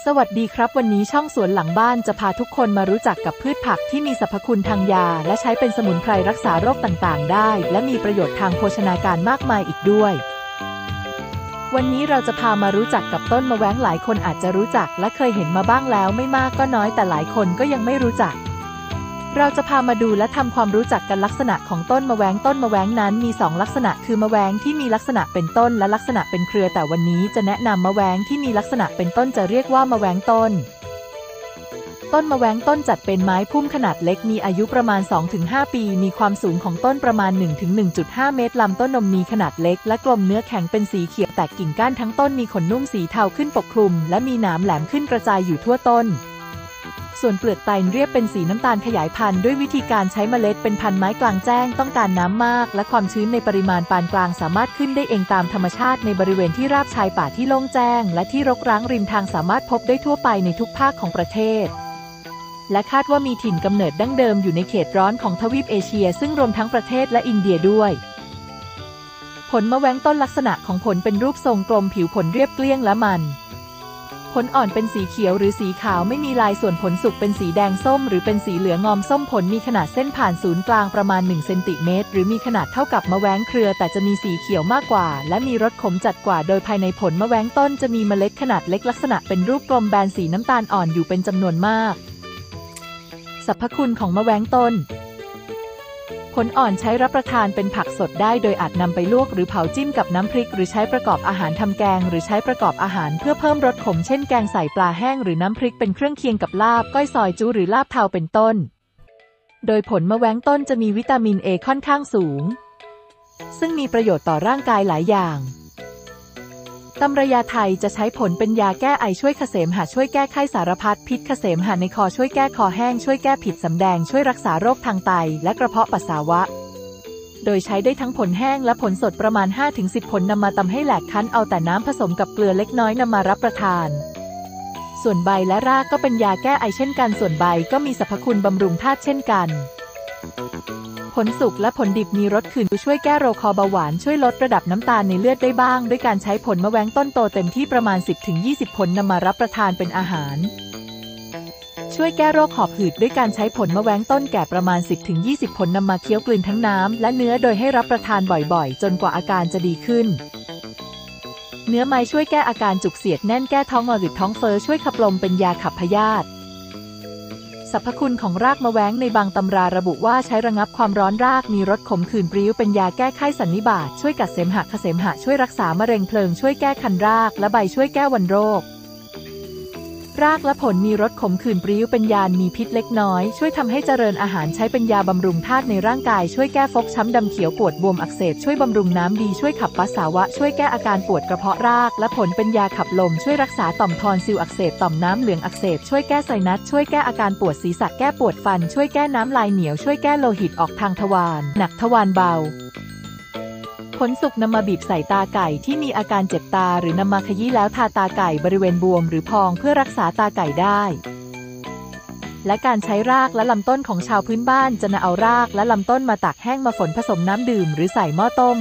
สวัสดีครับวันนี้ช่องสวนหลังบ้านจะพาทุกคนมารู้จักกับพืชผักที่มีสรรพคุณทางยาและใช้เป็นสมุนไพรรักษาโรคต่างๆได้และมีประโยชน์ทางโภชนาการมากมายอีกด้วยวันนี้เราจะพามารู้จักกับต้นมะแว้งหลายคนอาจจะรู้จักและเคยเห็นมาบ้างแล้วไม่มากก็น้อยแต่หลายคนก็ยังไม่รู้จักเราจะพามาดูและทำความรู้จักกันลักษณะของต้นมะแว้งต้นมะแว้งนั้นมี2ลักษณะคือมะแว้งที่มีลักษณะเป็นต้นและลักษณะเป็นเครือแต่วันนี้จะแนะนำมะแว้งที่มีลักษณะเป็นต้นจะเรียกว่ามะแว้งต้นมะแว้งต้นจัดเป็นไม้พุ่มขนาดเล็กมีอายุประมาณ 2-5 ปีมีความสูงของต้นประมาณ 1-1.5 เมตรลำต้นนมมีขนาดเล็กและกลมเนื้อแข็งเป็นสีเขียวแตกกิ่งก้านทั้งต้นมีขนนุ่มสีเทาขึ้นปกคลุมและมีหนามแหลมขึ้นกระจายอยู่ทั่วต้นส่วนเปลือกไตรเรียบเป็นสีน้ำตาลขยายพันธุ์ด้วยวิธีการใช้เมล็ดเป็นพันธุ์ไม้กลางแจ้งต้องการน้ำมากและความชื้นในปริมาณปานกลางสามารถขึ้นได้เองตามธรรมชาติในบริเวณที่ราบชายป่าที่โล่งแจ้งและที่รกร้างริมทางสามารถพบได้ทั่วไปในทุกภาคของประเทศและคาดว่ามีถิ่นกำเนิดดั้งเดิมอยู่ในเขตร้อนของทวีปเอเชียซึ่งรวมทั้งประเทศและอินเดียด้วยผลมะแว้งต้นลักษณะของผลเป็นรูปทรงกลมผิวผลเรียบเกลี้ยงและมันผลอ่อนเป็นสีเขียวหรือสีขาวไม่มีลายส่วนผลสุกเป็นสีแดงส้มหรือเป็นสีเหลืองงอมส้มผลมีขนาดเส้นผ่านศูนย์กลางประมาณ1 เซนติเมตรหรือมีขนาดเท่ากับมะแว้งเครือแต่จะมีสีเขียวมากกว่าและมีรสขมจัดกว่าโดยภายในผลมะแว้งต้นจะมีเมล็ดขนาดเล็กลักษณะเป็นรูปกลมแบนสีน้ำตาลอ่อนอยู่เป็นจำนวนมากสรรพคุณของมะแว้งต้นผลอ่อนใช้รับประทานเป็นผักสดได้โดยอาจนำไปลวกหรือเผาจิ้มกับน้ำพริกหรือใช้ประกอบอาหารทำแกงหรือใช้ประกอบอาหารเพื่อเพิ่มรสขมเช่นแกงใส่ปลาแห้งหรือน้ำพริกเป็นเครื่องเคียงกับลาบก้อยซอยจุหรือลาบเทาเป็นต้นโดยผลมะแว้งต้นจะมีวิตามินเอค่อนข้างสูงซึ่งมีประโยชน์ต่อร่างกายหลายอย่างตำรายาไทยจะใช้ผลเป็นยาแก้ไอช่วยเกษมหะช่วยแก้ไข้สารพัดพิษเกษมหะในคอช่วยแก้คอแห้งช่วยแก้ผิดสำแดงช่วยรักษาโรคทางไตและกระเพาะปัสสาวะโดยใช้ได้ทั้งผลแห้งและผลสดประมาณ 5-10 ผลนำมาตำให้แหลกคั้นเอาแต่น้ำผสมกับเกลือเล็กน้อยนำมารับประทานส่วนใบและรากก็เป็นยาแก้ไอเช่นกันส่วนใบก็มีสรรพคุณบำรุงธาตุเช่นกันผลสุกและผลดิบมีรสขื่นช่วยแก้โรคเบาหวานช่วยลดระดับน้ำตาลในเลือดได้บ้างด้วยการใช้ผลมะแว้งต้นโตเต็มที่ประมาณ 10-20 ผลนำมารับประทานเป็นอาหารช่วยแก้โรคหอบหืดด้วยการใช้ผลมะแว้งต้นแก่ประมาณ 10-20 ผลนำมาเคี้ยวกลืนทั้งน้ำและเนื้อโดยให้รับประทานบ่อยๆจนกว่าอาการจะดีขึ้นเนื้อไม้ช่วยแก้อาการจุกเสียดแน่นแก้ท้องอืดท้องเฟ้อช่วยขับลมเป็นยาขับพยาธิสรรพคุณของรากมะแว้งในบางตำราระบุว่าใช้ระงับความร้อนรากมีรสขมขื่นปริ้วเป็นยาแก้ไข้สันนิบาตช่วยกัดเสมหะเสมหะช่วยรักษามะเร็งเพลิงช่วยแก้คันรากและใบช่วยแก้วัณโรครากและผลมีรสขมขื่นปริ้วเป็นยามีพิษเล็กน้อยช่วยทำให้เจริญอาหารใช้เป็นยาบำรุงธาตุในร่างกายช่วยแก้ฟกช้ำดำเขียวปวดบวมอักเสบช่วยบำรุงน้ำดีช่วยขับปัสสาวะช่วยแก้อาการปวดกระเพาะรากและผลเป็นยาขับลมช่วยรักษาต่อมทอนซิลอักเสบต่อมน้ำเหลืองอักเสบช่วยแก้ไซนัสช่วยแก้อาการปวดศีรษะแก้ปวดฟันช่วยแก้น้ำลายเหนียวช่วยแก้โลหิตออกทางทวารหนักทวารเบาผลสุกนำมาบีบใส่ตาไก่ที่มีอาการเจ็บตาหรือนำมาขยี้แล้วทาตาไก่บริเวณบวมหรือพองเพื่อรักษาตาไก่ได้และการใช้รากและลำต้นของชาวพื้นบ้านจะนำเอารากและลำต้นมาตากแห้งมาฝนผสมน้ำดื่มหรือใส่หม้อต้ม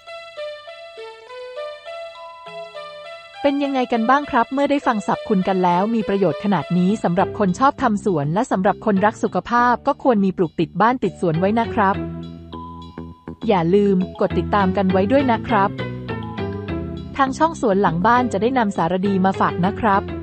เป็นยังไงกันบ้างครับเมื่อได้ฟังสรรพคุณกันแล้วมีประโยชน์ขนาดนี้สำหรับคนชอบทำสวนและสำหรับคนรักสุขภาพก็ควรมีปลูกติดบ้านติดสวนไว้นะครับอย่าลืมกดติดตามกันไว้ด้วยนะครับทางช่องสวนหลังบ้านจะได้นำสารดีมาฝากนะครับ